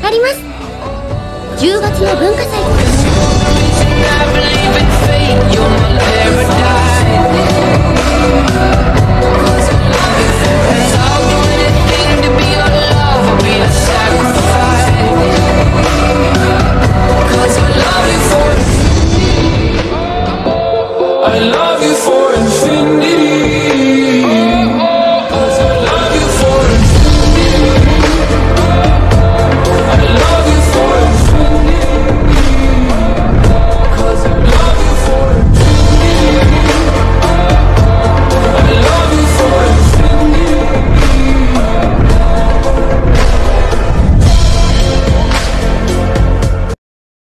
ります。10月の文化祭とかね。